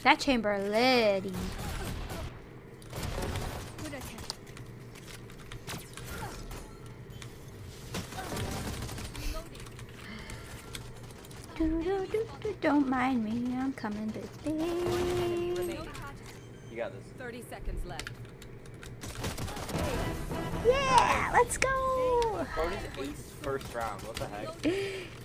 That chamber lady. Don't mind me, I'm coming to stay. You got this. 30 seconds left. Yeah, let's go. Bro, this is first round. What the heck?